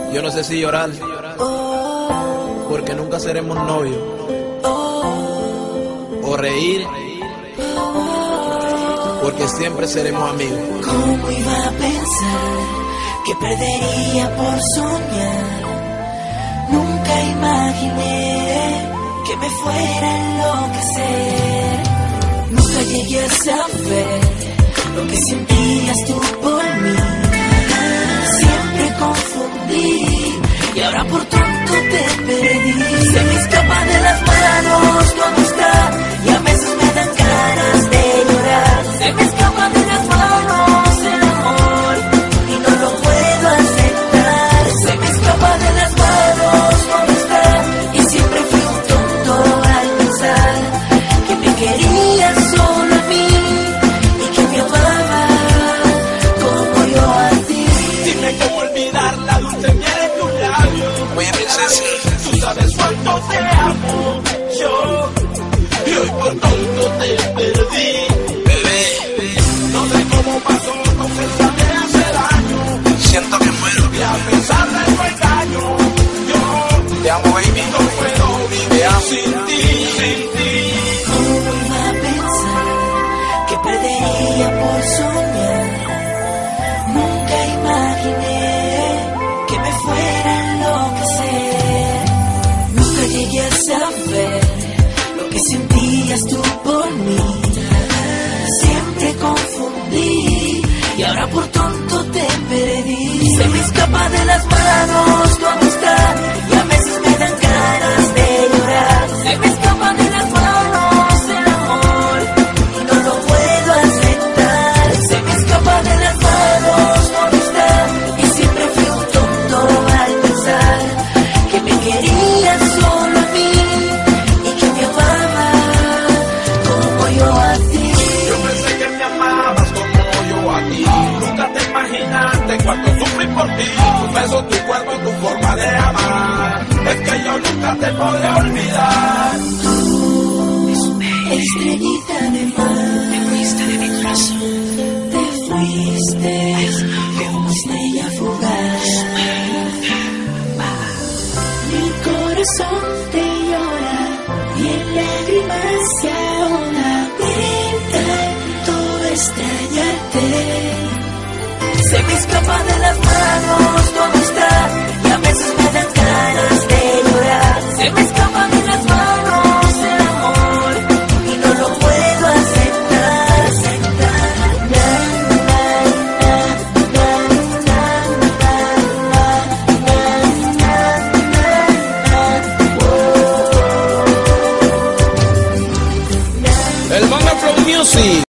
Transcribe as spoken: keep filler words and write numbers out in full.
Yo no sé si llorar, porque nunca seremos novios, o reír, porque siempre seremos amigos. ¿Cómo iba a pensar que perdería por soñar? Nunca imaginé que me fuera a enloquecer. Nunca llegué a saber lo que sentías tú por mí. Siempre confundí y ahora por tonto te perdí. Se me escapa de las manos tu amistad y a veces me dan ganas de llorar. Se me escapa de las manos el amor y no lo puedo aceptar. Se me escapa de las manos tu amistad y siempre fui un tonto al pensar que me querías solo a mí y que me amaba como yo a ti. Dime cómo olvidar la dulce miel en tus labios. Oye, princesa, Tú sabes cuánto te amo yo y hoy por tonto te perdí. bebé, No sé cómo pasó, no sé si me hace daño. siento que muero. Y a pesar de tu engaño, yo Te amo, baby. no puedo vivir sin ti, sin ti. ¿Cómo iba a pensar que perdería por soñar? Nunca imaginé que me fuera a enloquecer. Nunca llegué a saber lo que sentías tú por mí. Siempre confundí y ahora por tonto te perdí. Se me escapa de las manos tu amistad y a veces me dan ganas de llorar. Se me escapa de las manos el amor y no lo puedo aceptar. Se me escapa de las manos tu amistad y siempre fui un tonto al pensar que me querías solo a mí y que me amaba como yo a ti. Yo pensé que me amabas como yo a ti. Nunca te imaginaste cuánto sufrí por ti. Tu beso, tu cuerpo, tu forma de amar. Es que yo nunca te podré olvidar. Estrellita de mar, te fuiste de mi corazón, te fuiste como estrella fugaz. Mi corazón te llora y en lágrimas se ahoga de tanto extrañarte. Se me escapa de la